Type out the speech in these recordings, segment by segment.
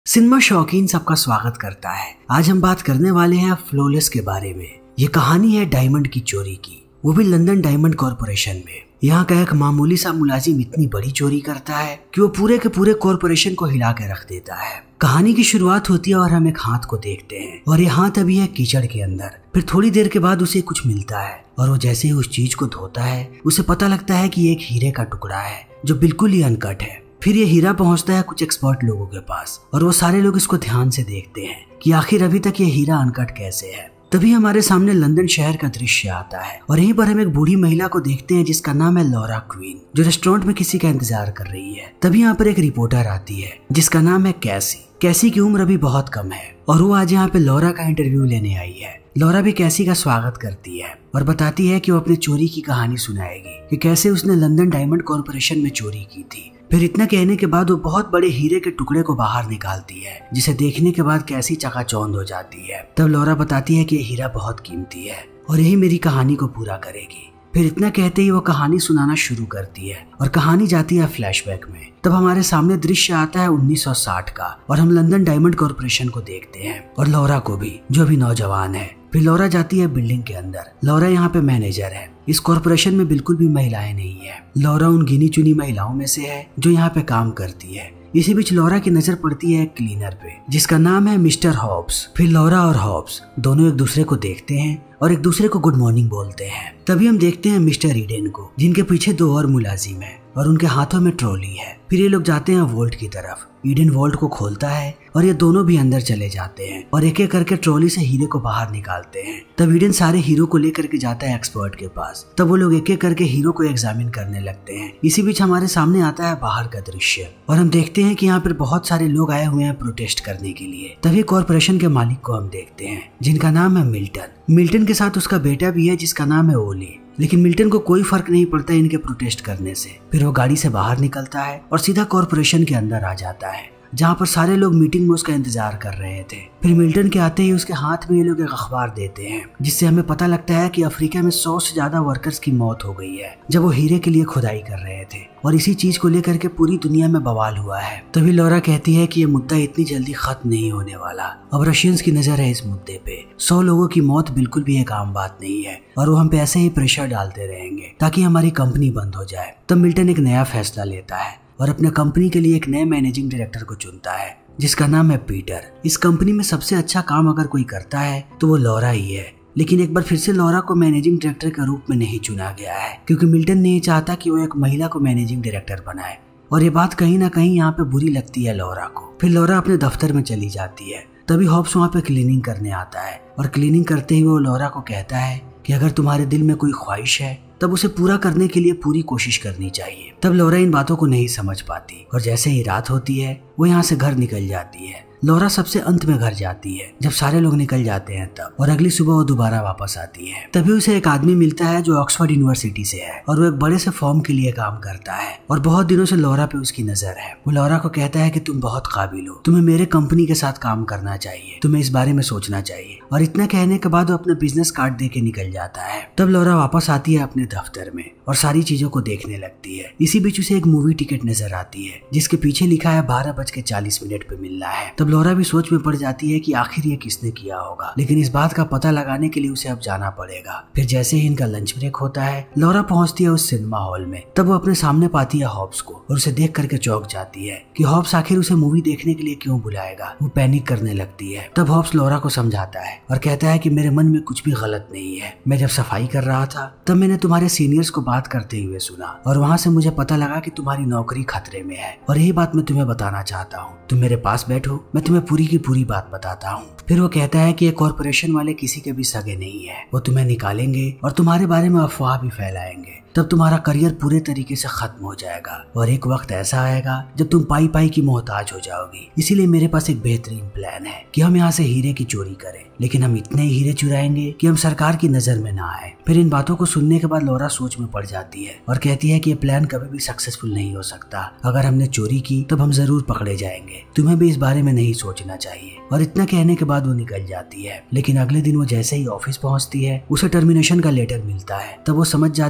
Cinema शौकीन सबका स्वागत करता है। आज हम बात करने वाले हैं फ्लॉलेस के बारे में। ये कहानी है डायमंड की चोरी की, वो भी लंदन डायमंड कॉरपोरेशन में। यहाँ का एक मामूली सा मुलाजिम इतनी बड़ी चोरी करता है कि वो पूरे के पूरे कॉरपोरेशन को हिला के रख देता है। कहानी की शुरुआत होती है और हम एक हाथ को देखते हैं और ये हाथ अभी है कीचड़ के अंदर। फिर थोड़ी देर के बाद उसे कुछ मिलता है और वो जैसे ही उस चीज को धोता है उसे पता लगता है कि ये एक हीरे का टुकड़ा है जो बिल्कुल ही अनकट है। फिर ये हीरा पहुंचता है कुछ एक्सपर्ट लोगों के पास और वो सारे लोग इसको ध्यान से देखते हैं कि आखिर अभी तक ये हीरा अनकट कैसे है। तभी हमारे सामने लंदन शहर का दृश्य आता है और यहीं पर हम एक बूढ़ी महिला को देखते हैं जिसका नाम है लॉरा क्वीन, जो रेस्टोरेंट में किसी का इंतजार कर रही है। तभी यहाँ पर एक रिपोर्टर आती है जिसका नाम है कैसी। कैसी की उम्र अभी बहुत कम है और वो आज यहाँ पे लॉरा का इंटरव्यू लेने आई है। लॉरा भी कैसी का स्वागत करती है और बताती है कि वो अपनी चोरी की कहानी सुनाएगी कि कैसे उसने लंदन डायमंड कॉरपोरेशन में चोरी की थी। फिर इतना कहने के बाद वो बहुत बड़े हीरे के टुकड़े को बाहर निकालती है जिसे देखने के बाद कैसी चकाचौंध हो जाती है। तब लॉरा बताती है कि ये हीरा बहुत कीमती है और यही मेरी कहानी को पूरा करेगी। फिर इतना कहते ही वो कहानी सुनाना शुरू करती है और कहानी जाती है फ्लैशबैक में। तब हमारे सामने दृश्य आता है 1960 का और हम लंदन डायमंड कॉरपोरेशन को देखते हैं और लॉरा को भी, जो अभी नौजवान है। फिर लॉरा जाती है बिल्डिंग के अंदर। लॉरा यहाँ पे मैनेजर है। इस कॉरपोरेशन में बिल्कुल भी महिलाएं नहीं है। लॉरा उन गिनी चुनी महिलाओं में से है जो यहाँ पे काम करती है। इसी बीच लॉरा की नजर पड़ती है एक क्लीनर पे जिसका नाम है मिस्टर हॉब्स। फिर लॉरा और हॉब्स दोनों एक दूसरे को देखते हैं और एक दूसरे को गुड मॉर्निंग बोलते हैं। तभी हम देखते हैं मिस्टर ईडेन को, जिनके पीछे दो और मुलाजिम हैं और उनके हाथों में ट्रॉली है। फिर ये लोग जाते हैं वॉल्ट की तरफ। ईडेन वॉल्ट को खोलता है और ये दोनों भी अंदर चले जाते हैं और एक एक करके ट्रॉली से हीरे को बाहर निकालते हैं। तब ईडेन सारे हीरो को लेकर के जाता है एक्सपर्ट के पास। तब वो लोग एक एक करके हीरो को एग्जामिन करने लगते हैं। इसी बीच हमारे सामने आता है बाहर का दृश्य और हम देखते हैं कि यहाँ पर बहुत सारे लोग आए हुए हैं प्रोटेस्ट करने के लिए। तभी कॉरपोरेशन के मालिक को हम देखते हैं जिनका नाम है मिल्टन। मिल्टन के साथ उसका बेटा भी है जिसका नाम है ओली। लेकिन मिल्टन को कोई फर्क नहीं पड़ता इनके प्रोटेस्ट करने से। फिर वो गाड़ी से बाहर निकलता है और सीधा कॉरपोरेशन के अंदर आ जाता है जहाँ पर सारे लोग मीटिंग में उसका इंतजार कर रहे थे। फिर मिल्टन के आते ही उसके हाथ में ये लोग एक अखबार देते हैं जिससे हमें पता लगता है कि अफ्रीका में 100 से ज्यादा वर्कर्स की मौत हो गई है जब वो हीरे के लिए खुदाई कर रहे थे और इसी चीज को लेकर के पूरी दुनिया में बवाल हुआ है। तभी लॉरा कहती है कि ये मुद्दा इतनी जल्दी खत्म नहीं होने वाला। अब रशियंस की नजर है इस मुद्दे पे। 100 लोगों की मौत बिल्कुल भी एक आम बात नहीं है और वो हम पे ऐसे ही प्रेशर डालते रहेंगे ताकि हमारी कंपनी बंद हो जाए। तब मिल्टन एक नया फैसला लेता है और अपने कंपनी के लिए एक नए मैनेजिंग डायरेक्टर को चुनता है जिसका नाम है पीटर। इस कंपनी में सबसे अच्छा काम अगर कोई करता है तो वो लॉरा ही है। लेकिन एक बार फिर से लॉरा को मैनेजिंग डायरेक्टर के रूप में नहीं चुना गया है क्योंकि मिल्टन नहीं चाहता कि वो एक महिला को मैनेजिंग डायरेक्टर बनाए और ये बात कहीं ना कहीं यहाँ पे बुरी लगती है लॉरा को। फिर लॉरा अपने दफ्तर में चली जाती है। तभी हॉब्स वहाँ पे क्लीनिंग करने आता है और क्लीनिंग करते ही वो लॉरा को कहता है कि अगर तुम्हारे दिल में कोई ख्वाहिश है तब उसे पूरा करने के लिए पूरी कोशिश करनी चाहिए। तब लॉरा इन बातों को नहीं समझ पाती और जैसे ही रात होती है वो यहाँ से घर निकल जाती है। लॉरा सबसे अंत में घर जाती है जब सारे लोग निकल जाते हैं तब, और अगली सुबह वो दोबारा वापस आती है। तभी उसे एक आदमी मिलता है जो ऑक्सफोर्ड यूनिवर्सिटी से है और वो एक बड़े से फॉर्म के लिए काम करता है और बहुत दिनों से लॉरा पे उसकी नजर है। वो लॉरा को कहता है कि तुम बहुत काबिल हो, तुम्हें मेरे कंपनी के साथ काम करना चाहिए, तुम्हें इस बारे में सोचना चाहिए। और इतना कहने के बाद वो अपना बिजनेस कार्ड दे के निकल जाता है। तब लॉरा वापस आती है अपने दफ्तर में और सारी चीजों को देखने लगती है। इसी बीच उसे एक मूवी टिकट नजर आती है जिसके पीछे लिखा है 12:40 पे मिलना है। तब लॉरा भी सोच में पड़ जाती है कि आखिर ये किसने किया होगा, लेकिन इस बात का पता लगाने के लिए उसे अब जाना पड़ेगा। फिर जैसे ही इनका लंच ब्रेक होता है लॉरा पहुंचती है उस सिनेमा हॉल में। तब वो अपने सामने पाती है हॉब्स को और उसे देख करके चौंक जाती है कि हॉब्स आखिर उसे मूवी देखने के लिए क्यों बुलाएगा। वो पैनिक करने लगती है। तब हॉब्स लॉरा को समझाता है और कहता है कि मेरे मन में कुछ भी गलत नहीं है। मैं जब सफाई कर रहा था तब मैंने तुम्हारे सीनियर्स को बात करते हुए सुना और वहाँ से मुझे पता लगा कि तुम्हारी नौकरी खतरे में है और यही बात मैं तुम्हें बताना चाहता हूँ। तुम मेरे पास बैठो, मैं तुम्हें पूरी की पूरी बात बताता हूँ। फिर वो कहता है कि ये कॉरपोरेशन वाले किसी के भी सगे नहीं है, वो तुम्हें निकालेंगे और तुम्हारे बारे में अफवाह भी फैलाएंगे। तब तुम्हारा करियर पूरे तरीके से खत्म हो जाएगा और एक वक्त ऐसा आएगा जब तुम पाई पाई की मोहताज हो जाओगी। इसीलिए मेरे पास एक बेहतरीन प्लान है कि हम यहाँ से हीरे की चोरी करें, लेकिन हम इतने हीरे चुराएंगे कि हम सरकार की नजर में ना आए। फिर इन बातों को सुनने के बाद लॉरा सोच में पड़ जाती है और कहती है कि ये प्लान कभी भी सक्सेसफुल नहीं हो सकता। अगर हमने चोरी की तब हम जरूर पकड़े जाएंगे, तुम्हें भी इस बारे में नहीं सोचना चाहिए। और इतना कहने के बाद वो निकल जाती है। लेकिन अगले दिन वो जैसे ही ऑफिस पहुंचती है उसे टर्मिनेशन का लेटर मिलता है। तब वो समझ जाती है कि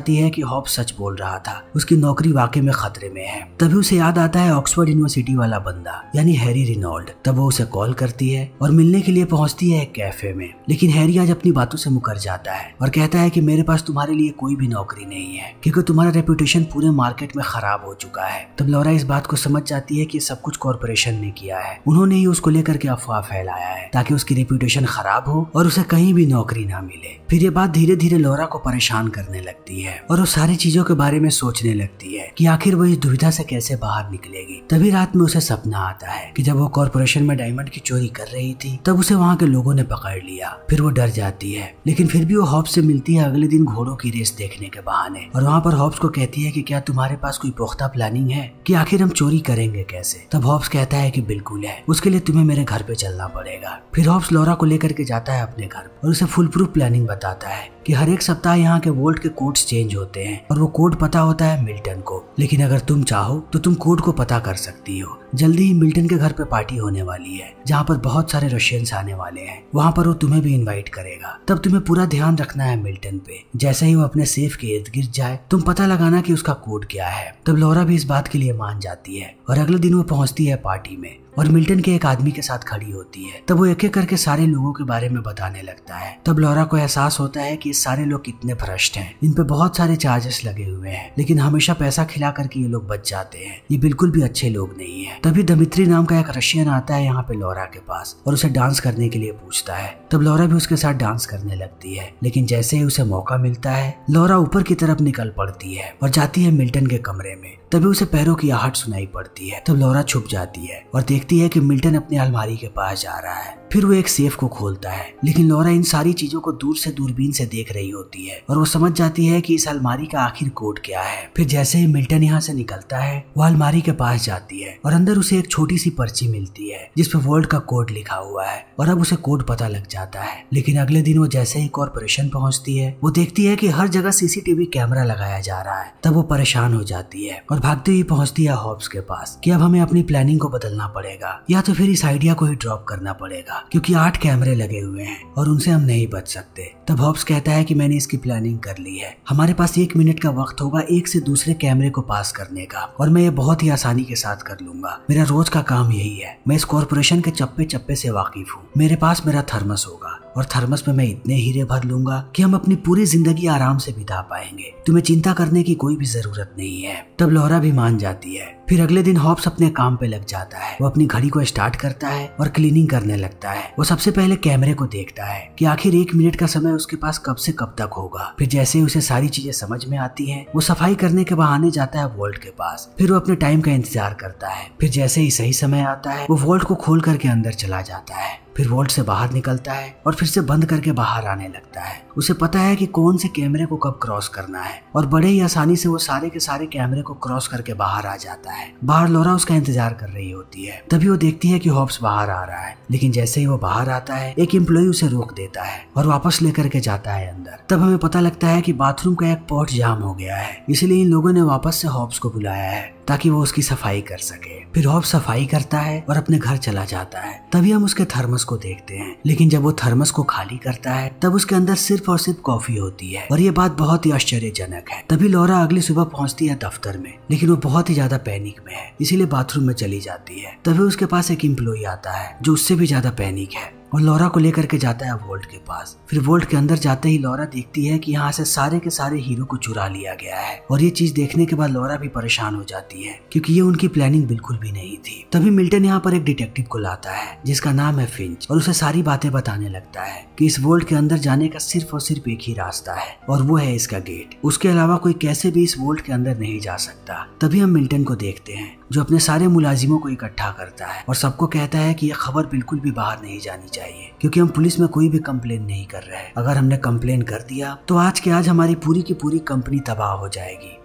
हॉब्स सच बोल रहा था, उसकी नौकरी वाकई में खतरे में है। तभी उसे याद आता है ऑक्सफोर्ड यूनिवर्सिटी वाला बंदा यानी हैरी रिनॉल्ड। तब वो उसे कॉल करती है और मिलने के लिए पहुंचती है एक कैफे में। लेकिन हैरी आज अपनी बातों से मुकर जाता है और कहता है कि मेरे पास तुम्हारे लिए कोई भी नौकरी नहीं है क्योंकि तुम्हारा रेपुटेशन पूरे मार्केट में खराब हो चुका है। तब लॉरा इस बात को समझ जाती है कि सब कुछ कॉर्पोरेशन ने किया है, उन्होंने ही उसको लेकर के अफवाह फैलाया है ताकि उसकी रेपुटेशन खराब हो और उसे कहीं भी नौकरी ना मिले। फिर ये बात धीरे धीरे लॉरा को परेशान करने लगती है और वो सारी चीजों के बारे में सोचने लगती है कि आखिर वो इस दुविधा से कैसे बाहर निकलेगी। तभी रात में उसे सपना आता है कि जब वो कॉर्पोरेशन में डायमंड की चोरी कर रही थी तब उसे वहाँ के लोगों ने पकड़ लिया। फिर वो डर जाती है, लेकिन फिर भी वो हॉब्स से मिलती है अगले दिन घोड़ों की रेस देखने के बहाने। और वहाँ पर हॉब्स को कहती है कि क्या तुम्हारे पास कोई पुख्ता प्लानिंग है कि आखिर हम चोरी करेंगे कैसे। तब हॉब्स कहता है कि बिल्कुल है, उसके लिए तुम्हें मेरे घर पे चलना पड़ेगा। फिर हॉब्स लॉरा को लेकर के जाता है अपने घर और उसे फुल प्रूफ प्लानिंग बताता है कि हर एक सप्ताह यहाँ के वोल्ट के कोड्स चेंज होते हैं और वो कोड पता होता है मिल्टन को। लेकिन अगर तुम चाहो तो तुम कोड को पता कर सकती हो। जल्दी ही मिल्टन के घर पे पार्टी होने वाली है जहाँ पर बहुत सारे रशियंस आने वाले हैं। वहाँ पर वो तुम्हें भी इनवाइट करेगा। तब तुम्हें पूरा ध्यान रखना है मिल्टन पे। जैसे ही वो अपने सेफ के इर्द गिर्द जाए तुम पता लगाना कि उसका कोड क्या है। तब लॉरा भी इस बात के लिए मान जाती है और अगले दिन वो पहुंचती है पार्टी में और मिल्टन के एक आदमी के साथ खड़ी होती है। तब वो एक एक करके सारे लोगों के बारे में बताने लगता है। तब लॉरा को एहसास होता है कि ये सारे लोग कितने भ्रष्ट हैं, इन पे बहुत सारे चार्जेस लगे हुए हैं लेकिन हमेशा पैसा खिला करके ये लोग बच जाते हैं, ये बिल्कुल भी अच्छे लोग नहीं है। तभी दमित्री नाम का एक रशियन आता है यहाँ पे लॉरा के पास और उसे डांस करने के लिए पूछता है। तब लॉरा भी उसके साथ डांस करने लगती है, लेकिन जैसे ही उसे मौका मिलता है लॉरा ऊपर की तरफ निकल पड़ती है और जाती है मिल्टन के कमरे में। तभी उसे पैरों की आहट सुनाई पड़ती है। तब लॉरा छुप जाती है और देखती है कि मिल्टन अपनी अलमारी के पास जा रहा है। फिर वो एक सेफ को खोलता है, लेकिन लॉरा इन सारी चीजों को दूर से दूरबीन से देख रही होती है और वो समझ जाती है कि इस अलमारी का आखिर कोड क्या है। फिर जैसे ही मिल्टन यहाँ से निकलता है वो अलमारी के पास जाती है और अंदर उसे एक छोटी सी पर्ची मिलती है जिसपे वर्ल्ड का कोड लिखा हुआ है और अब उसे कोड पता लग जाता है। लेकिन अगले दिन वो जैसे ही कॉर्पोरेशन पहुंचती है वो देखती है कि हर जगह सीसीटीवी कैमरा लगाया जा रहा है। तब वो परेशान हो जाती है और भागते हुए पहुंचती है हॉब्स के पास कि अब हमें अपनी प्लानिंग को बदलना पड़ेगा या तो फिर इस आइडिया को ही ड्रॉप करना पड़ेगा क्योंकि 8 कैमरे लगे हुए हैं और उनसे हम नहीं बच सकते। तब हॉब्स कहता है कि मैंने इसकी प्लानिंग कर ली है, हमारे पास 1 मिनट का वक्त होगा एक से दूसरे कैमरे को पास करने का और मैं ये बहुत ही आसानी के साथ कर लूंगा। मेरा रोज का काम यही है, मैं इस कॉर्पोरेशन के चप्पे चप्पे से वाकिफ हूँ। मेरे पास मेरा थर्मस होगा और थर्मस में मैं इतने हीरे भर लूंगा कि हम अपनी पूरी जिंदगी आराम से बिता पाएंगे, तुम्हें चिंता करने की कोई भी जरूरत नहीं है। तब लॉरा भी मान जाती है। फिर अगले दिन हॉब्स अपने काम पे लग जाता है। वो अपनी घड़ी को स्टार्ट करता है और क्लीनिंग करने लगता है। वो सबसे पहले कैमरे को देखता है कि आखिर 1 मिनट का समय उसके पास कब से कब तक होगा। फिर जैसे ही उसे सारी चीजें समझ में आती हैं, वो सफाई करने के बहाने जाता है वॉल्ट के पास। फिर वो अपने टाइम का इंतजार करता है। फिर जैसे ही सही समय आता है वो वॉल्ट को खोल करके अंदर चला जाता है। फिर वॉल्ट से बाहर निकलता है और फिर से बंद करके बाहर आने लगता है। उसे पता है कि कौन से कैमरे को कब क्रॉस करना है और बड़े ही आसानी से वो सारे के सारे कैमरे को क्रॉस करके बाहर आ जाता है। बाहर लॉरा उसका इंतजार कर रही होती है। तभी वो देखती है कि हॉब्स बाहर आ रहा है, लेकिन जैसे ही वो बाहर आता है एक एम्प्लॉय उसे रोक देता है और वापस लेकर के जाता है अंदर। तब हमें पता लगता है कि बाथरूम का एक पॉट जाम हो गया है, इसलिए इन लोगों ने वापस से हॉब्स को बुलाया है ताकि वो उसकी सफाई कर सके। फिर हॉब्स सफाई करता है और अपने घर चला जाता है। तभी हम उसके थर्मस को देखते हैं, लेकिन जब वो थर्मस को खाली करता है तब उसके अंदर सिर्फ और सिर्फ कॉफी होती है और ये बात बहुत ही आश्चर्यजनक है। तभी लॉरा अगली सुबह पहुंचती है दफ्तर में, लेकिन वो बहुत ही ज्यादा पैनिक में है, इसीलिए बाथरूम में चली जाती है। तभी उसके पास एक एम्प्लॉय आता है जो उससे भी ज्यादा पैनिक है और लॉरा को लेकर के जाता है वोल्ट के पास। फिर वोल्ट के अंदर जाते ही लॉरा देखती है कि यहाँ से सारे के सारे हीरो को चुरा लिया गया है और ये चीज देखने के बाद लॉरा भी परेशान हो जाती है क्योंकि ये उनकी प्लानिंग बिल्कुल भी नहीं थी। तभी मिल्टन यहाँ पर एक डिटेक्टिव को लाता है जिसका नाम है फिंच और उसे सारी बातें बताने लगता है कि इस वोल्ट के अंदर जाने का सिर्फ और सिर्फ एक ही रास्ता है और वो है इसका गेट। उसके अलावा कोई कैसे भी इस वोल्ट के अंदर नहीं जा सकता। तभी हम मिल्टन को देखते हैं जो अपने सारे मुलाजिमों को इकट्ठा करता है और सबको कहता है कि यह खबर बिल्कुल भी बाहर नहीं जानी चाहिए क्योंकि हम पुलिस में कोई भी कंप्लेन नहीं कर रहे हैं। अगर हमने कंप्लेन कर दिया तो आज के आज हमारी पूरी की पूरी कंपनी तबाह हो जाएगी।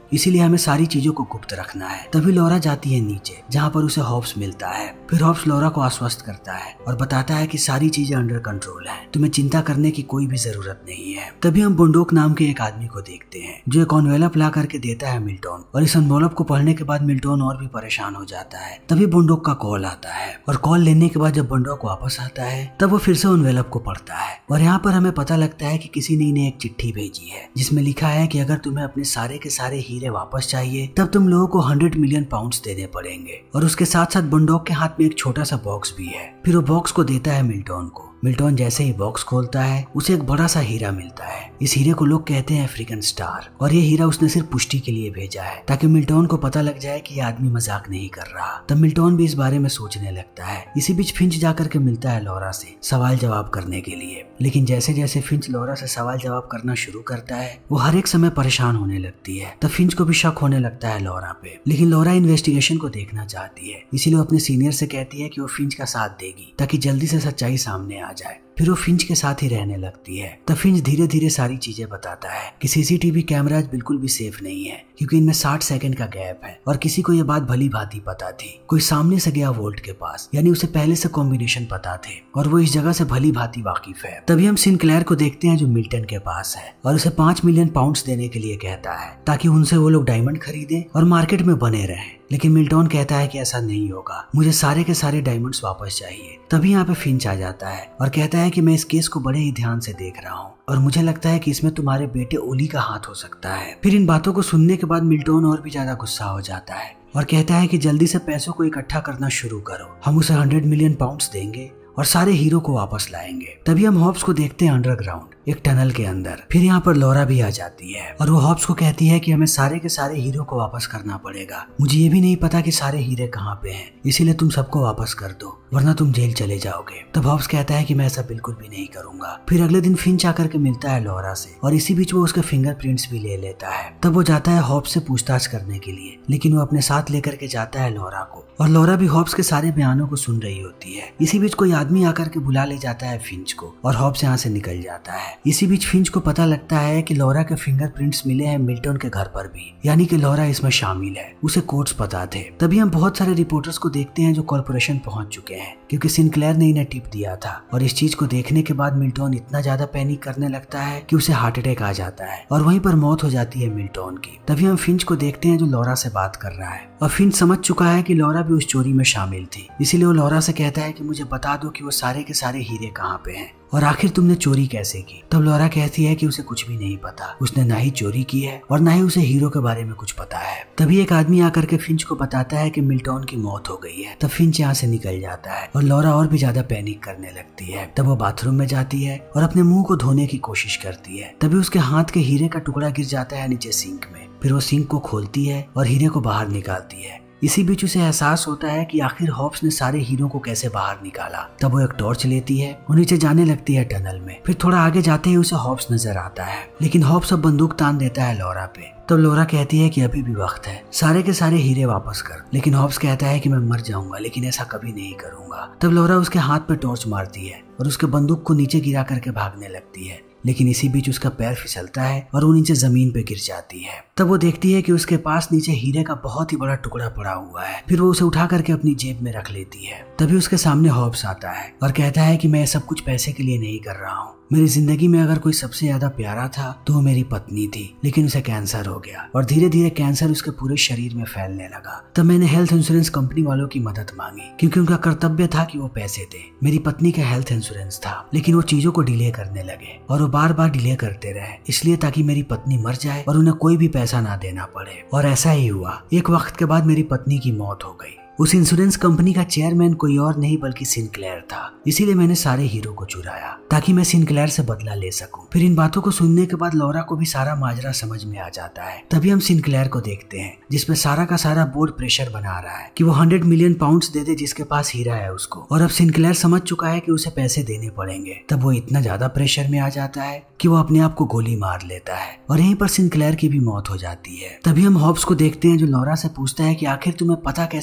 इसीलिए हमें सारी चीजों को गुप्त रखना है। तभी लौरा जाती है नीचे, जहाँ पर उसे हॉब्स मिलता है। फिर हॉब्स लौरा को आश्वस्त करता है और बताता है कि सारी चीजें अंडर कंट्रोल है, तुम्हें चिंता करने की कोई भी जरूरत नहीं है। तभी हम बुंडोक नाम के एक आदमी को देखते हैं जो एक एनवेलप ला करके देता है मिल्टन, और इस एनवेलप को पढ़ने के बाद मिल्टन और भी परेशान हो जाता है। तभी बुंडोक का कॉल आता है और कॉल लेने के बाद जब बुंडोक वापस आता है तब वो फिर से एनवेलप को पढ़ता है, और यहाँ पर हमें पता लगता है कि किसी ने इन्हें एक चिट्ठी भेजी है जिसमें लिखा है कि अगर तुम्हें अपने सारे के सारे हीरे वापस चाहिए तब तुम लोगों को 100 मिलियन पाउंड्स देने पड़ेंगे। और उसके साथ साथ बुंडोक के हाथ में एक छोटा सा बॉक्स भी है। फिर वो बॉक्स को देता है मिल्टन को। मिल्टन जैसे ही बॉक्स खोलता है उसे एक बड़ा सा हीरा मिलता है। इस हीरे को लोग कहते हैं अफ्रीकन स्टार, और ये हीरा उसने सिर्फ पुष्टि के लिए भेजा है ताकि मिल्टन को पता लग जाए कि ये आदमी मजाक नहीं कर रहा। तब मिल्टन भी इस बारे में सोचने लगता है। इसी बीच फिंच जाकर के मिलता है लौरा से सवाल जवाब करने के लिए, लेकिन जैसे जैसे फिंच लौरा से सवाल जवाब करना शुरू करता है वो हर एक समय परेशान होने लगती है। तब फिंच को भी शक होने लगता है लौरा पे, लेकिन लौरा इन्वेस्टिगेशन को देखना चाहती है, इसीलिए वो अपने सीनियर से कहती है कि वो फिंच का साथ देगी ताकि जल्दी से सच्चाई सामने आ जाए। फिर वो फिंच के साथ ही रहने लगती है। तब फिंच धीरे धीरे सारी चीजें बताता है कि सीसीटीवी कैमराज बिल्कुल भी सेफ नहीं है क्योंकि इनमें 60 सेकंड का गैप है, और किसी को ये बात भली भांति पता थी। कोई सामने से गया वोल्ट के पास, यानी उसे पहले से कॉम्बिनेशन पता थे और वो इस जगह से भली भांति वाकिफ है। तभी हम सिनक्लेयर को देखते हैं जो मिल्टन के पास है और उसे 5 मिलियन पाउंड्स देने के लिए कहता है ताकि उनसे वो लोग डायमंड खरीदे और मार्केट में बने रहें। लेकिन मिल्टन कहता है कि ऐसा नहीं होगा, मुझे सारे के सारे डायमंड्स वापस चाहिए। तभी यहाँ पे फिंच आ जाता है और कहता है कि मैं इस केस को बड़े ही ध्यान से देख रहा हूँ और मुझे लगता है कि इसमें तुम्हारे बेटे ओली का हाथ हो सकता है। फिर इन बातों को सुनने के बाद मिल्टन और भी ज्यादा गुस्सा हो जाता है और कहता है कि जल्दी से पैसों को इकट्ठा करना शुरू करो, हम उसे 100 मिलियन पाउंड्स देंगे और सारे हीरो को वापस लाएंगे। तभी हम हॉब्स को देखते हैं अंडरग्राउंड एक टनल के अंदर। फिर यहाँ पर लौरा भी आ जाती है और वो हॉब्स को कहती है कि हमें सारे के सारे हीरो को वापस करना पड़ेगा। मुझे ये भी नहीं पता कि सारे हीरे कहाँ पे हैं, इसीलिए तुम सबको वापस कर दो वरना तुम जेल चले जाओगे। तब हॉब्स कहता है कि मैं ऐसा बिल्कुल भी नहीं करूंगा। फिर अगले दिन फिंच आकर के मिलता है लौरा से और इसी बीच वो उसके फिंगरप्रिंट्स भी ले लेता है। तब वो जाता है हॉब्स से पूछताछ करने के लिए, लेकिन वो अपने साथ लेकर के जाता है लौरा को, और लौरा भी हॉब्स के सारे बयानों को सुन रही होती है। इसी बीच कोई आदमी आकर के बुला ले जाता है फिंच को और हॉब्स यहाँ से निकल जाता है। इसी बीच फिंच को पता लगता है कि लौरा के फिंगरप्रिंट्स मिले हैं मिल्टन के घर पर भी, यानी कि लौरा इसमें शामिल है, उसे कोड्स पता थे। तभी हम बहुत सारे रिपोर्टर्स को देखते हैं जो कॉर्पोरेशन पहुंच चुके हैं क्योंकि सिनक्लेयर ने इन्हें टिप दिया था, और इस चीज को देखने के बाद मिल्टन इतना ज्यादा पैनिक करने लगता है कि उसे हार्ट अटैक आ जाता है और वहीं पर मौत हो जाती है मिल्टन की। तभी हम फिंच को देखते हैं जो लौरा से बात कर रहा है और फिंच समझ चुका है कि लौरा भी उस चोरी में शामिल थी, इसीलिए वो लौरा से कहता है कि मुझे बता दो कि वो सारे के सारे हीरे कहाँ पे हैं और आखिर तुमने चोरी कैसे की। तब लौरा कहती है कि उसे कुछ भी नहीं पता, उसने ना ही चोरी की है और ना ही उसे हीरो के बारे में कुछ पता है। तभी एक आदमी आकर के फिंच को बताता है कि मिल्टन की मौत हो गई है। तब फिंच यहाँ से निकल जाता है और लौरा और भी ज्यादा पैनिक करने लगती है। तब वो बाथरूम में जाती है और अपने मुंह को धोने की कोशिश करती है। तभी उसके हाथ के हीरे का टुकड़ा गिर जाता है नीचे सिंक में। फिर वो सिंक को खोलती है और हीरे को बाहर निकालती है। इसी बीच उसे एहसास होता है कि आखिर हॉब्स ने सारे हीरो को कैसे बाहर निकाला। तब वो एक टॉर्च लेती है और नीचे जाने लगती है टनल में। फिर थोड़ा आगे जाते ही उसे हॉब्स नजर आता है, लेकिन हॉब्स अब बंदूक तान देता है लौरा पे। तब लौरा कहती है कि अभी भी वक्त है, सारे के सारे हीरे वापस कर। लेकिन हॉब्स कहता है कि मैं मर जाऊंगा लेकिन ऐसा कभी नहीं करूंगा। तब लौरा उसके हाथ पे टॉर्च मारती है और उसके बंदूक को नीचे गिरा करके भागने लगती है, लेकिन इसी बीच उसका पैर फिसलता है और वो नीचे जमीन पे गिर जाती है। तब वो देखती है कि उसके पास नीचे हीरे का बहुत ही बड़ा टुकड़ा पड़ा हुआ है। फिर वो उसे उठा करके अपनी जेब में रख लेती है। तभी उसके सामने हॉब्स आता है और कहता है कि मैं सब कुछ पैसे के लिए नहीं कर रहा हूँ, मेरी जिंदगी में अगर कोई सबसे ज्यादा प्यारा था तो वो मेरी पत्नी थी, लेकिन उसे कैंसर हो गया और धीरे धीरे कैंसर उसके पूरे शरीर में फैलने लगा। तब मैंने हेल्थ इंश्योरेंस कंपनी वालों की मदद मांगी क्योंकि उनका कर्तव्य था कि वो पैसे दे। मेरी पत्नी का हेल्थ इंश्योरेंस था, लेकिन वो चीजों को डिले करने लगे और वो बार बार डिले करते रहे, इसलिए ताकि मेरी पत्नी मर जाए और उन्हें कोई भी पैसा ना देना पड़े। और ऐसा ही हुआ। एक वक्त के बाद मेरी पत्नी की मौत हो गई। उस इंश्योरेंस कंपनी का चेयरमैन कोई और नहीं बल्कि सिनक्लेयर था, इसीलिए मैंने सारे हीरो को चुराया ताकि मैं सिनक्लेयर से बदला ले सकूं। फिर इन बातों को सुनने के बाद लौरा को भी सारा माजरा समझ में आ जाता है। तभी हम सिनक्लेयर को देखते हैं जिसमें सारा का सारा बोर्ड प्रेशर बना रहा है कि वो 100 मिलियन पाउंड्स दे दे जिसके पास हीरा है उसको, और अब सिनक्लेयर समझ चुका है कि उसे पैसे देने पड़ेंगे। तब वो इतना ज्यादा प्रेशर में आ जाता है कि वो अपने आप को गोली मार लेता है और यहीं पर सिनक्लेयर की भी मौत हो जाती है। तभी हम हॉब्स को देखते हैं जो लौरा से पूछता है कि आखिर तुम्हें पता कैसे लगा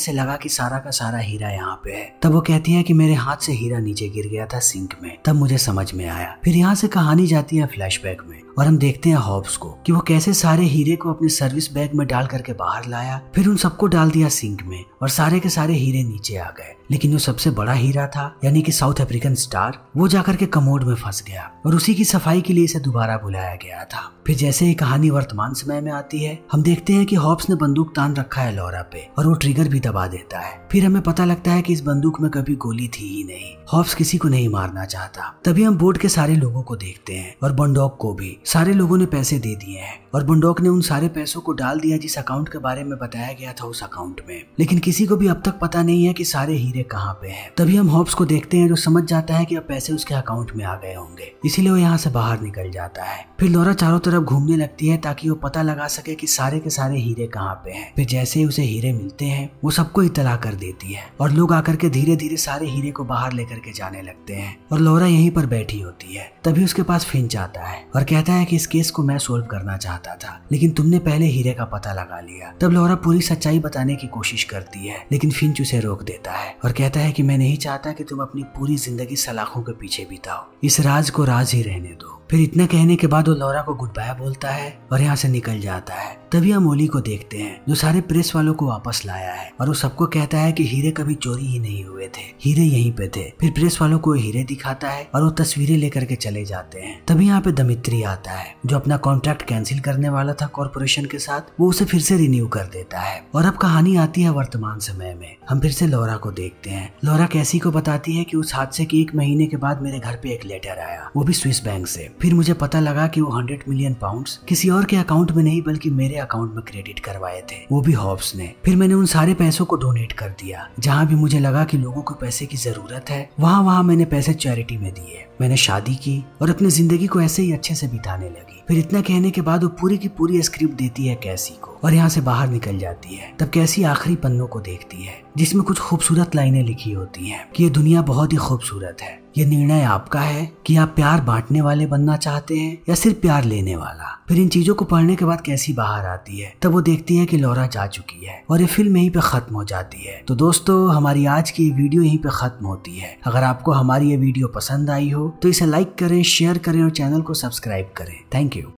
कि सारा का सारा हीरा यहाँ पे है। तब वो कहती है कि मेरे हाथ से हीरा नीचे गिर गया था सिंक में, तब मुझे समझ में आया। फिर यहाँ से कहानी जाती है फ्लैशबैक में और हम देखते हैं हॉब्स को कि वो कैसे सारे हीरे को अपने सर्विस बैग में डाल करके बाहर लाया, फिर उन सबको डाल दिया सिंक में और सारे के सारे हीरे नीचे आ गए। लेकिन जो सबसे बड़ा हीरा था यानी कि साउथ अफ्रीकन स्टार, वो जाकर के कमोड में फंस गया और उसी की सफाई के लिए इसे दोबारा बुलाया गया था। फिर जैसे ही कहानी वर्तमान समय में आती है, हम देखते हैं कि हॉब्स ने बंदूक तान रखा है लॉरा पे और वो ट्रिगर भी दबा देता है। फिर हमें पता लगता है कि इस बंदूक में कभी गोली थी ही नहीं। हॉब्स किसी को नहीं मारना चाहता। तभी हम बोर्ड के सारे लोगों को देखते हैं और बंडॉक को भी। सारे लोगों ने पैसे दे दिए हैं और बंडॉक ने उन सारे पैसों को डाल दिया जिस अकाउंट के बारे में बताया गया था उस अकाउंट में। लेकिन किसी को भी अब तक पता नहीं है कि सारे हीरे कहाँ पे हैं। तभी हम हॉब्स को देखते हैं जो समझ जाता है कि अब पैसे उसके अकाउंट में आ गए होंगे, इसीलिए वो यहाँ से बाहर निकल जाता है। फिर लॉरा चारों तरफ घूमने लगती है ताकि वो पता लगा सके कि सारे के सारे हीरे कहाँ पे हैं। फिर जैसे ही उसे हीरे मिलते हैं वो सबको इत्तला कर देती है और लोग आकर के धीरे धीरे सारे हीरे को बाहर लेकर के जाने लगते हैं और लॉरा यहीं पर बैठी होती है। तभी उसके पास फिंच आता है और कहता है कि इस केस को मैं सोल्व करना चाहता था, लेकिन तुमने पहले हीरे का पता लगा लिया। तब लॉरा पूरी सच्चाई बताने की कोशिश करती है, लेकिन फिंच उसे रोक देता है और कहता है कि मैं नहीं चाहता कि तुम अपनी पूरी जिंदगी सलाखों के पीछे बिताओ, इस राज को राज ही रहने दो। फिर इतना कहने के बाद वो लॉरा को गुड बाय बोलता है और यहाँ से निकल जाता है। तभी हम ओली को देखते हैं जो सारे प्रेस वालों को वापस लाया है और वो सबको कहता है कि हीरे कभी चोरी ही नहीं हुए थे, हीरे यहीं पे थे। फिर प्रेस वालों को हीरे दिखाता है और वो तस्वीरें लेकर के चले जाते हैं। तभी यहाँ पे दमित्री आता है जो अपना कॉन्ट्रैक्ट कैंसिल करने वाला था कॉर्पोरेशन के साथ, वो उसे फिर से रिन्यू कर देता है। और अब कहानी आती है वर्तमान समय में। हम फिर से लॉरा को देखते हैं। लॉरा कैसी को बताती है कि उस हादसे के 1 महीने के बाद मेरे घर पे एक लेटर आया, वो भी स्विस बैंक से। फिर मुझे पता लगा कि वो 100 मिलियन पाउंड्स किसी और के अकाउंट में नहीं बल्कि मेरे अकाउंट में क्रेडिट करवाए थे, वो भी हॉब्स ने। फिर मैंने उन सारे पैसों को डोनेट कर दिया। जहाँ भी मुझे लगा कि लोगों को पैसे की जरूरत है वहाँ मैंने पैसे चैरिटी में दिए। मैंने शादी की और अपनी जिंदगी को ऐसे ही अच्छे से बिताने लगी। फिर इतना कहने के बाद वो पूरी की पूरी स्क्रिप्ट देती है कैसी को और यहाँ से बाहर निकल जाती है। तब कैसी आखिरी पन्नों को देखती है जिसमें कुछ खूबसूरत लाइनें लिखी होती हैं कि ये दुनिया बहुत ही खूबसूरत है, ये निर्णय आपका है कि आप प्यार बांटने वाले बनना चाहते हैं या सिर्फ प्यार लेने वाला। फिर इन चीजों को पढ़ने के बाद कैसी बाहर आती है, तब वो देखती है कि लॉरा जा चुकी है और ये फिल्म यहीं पे खत्म हो जाती है। तो दोस्तों हमारी आज की वीडियो यहीं पे खत्म होती है। अगर आपको हमारी ये वीडियो पसंद आई हो तो इसे लाइक करें, शेयर करें और चैनल को सब्सक्राइब करें। Thank you.